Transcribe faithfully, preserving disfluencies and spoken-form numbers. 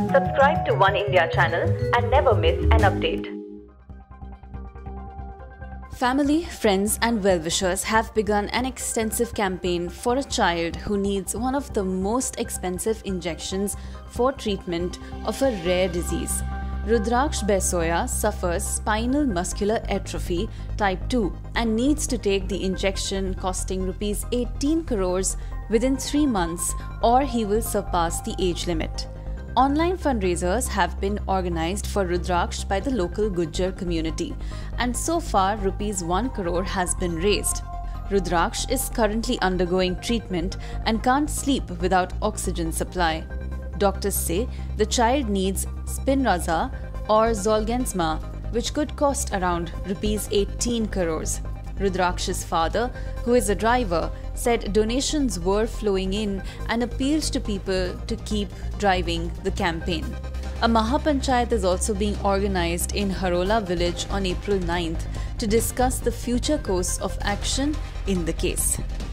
Subscribe to One India channel and never miss an update. Family, friends and well-wishers have begun an extensive campaign for a child who needs one of the most expensive injections for treatment of a rare disease. Rudraksh Baisoya suffers spinal muscular atrophy type two and needs to take the injection costing rupees eighteen crores within three months or he will surpass the age limit. Online fundraisers have been organized for Rudraksh by the local Gujjar community, and so far rupees one crore has been raised. Rudraksh is currently undergoing treatment and can't sleep without oxygen supply. Doctors say the child needs Spinraza or Zolgensma, which could cost around rupees eighteen crores. Rudraksh's father, who is a driver, said donations were flowing in and appealed to people to keep driving the campaign. A Mahapanchayat is also being organized in Harola village on April ninth to discuss the future course of action in the case.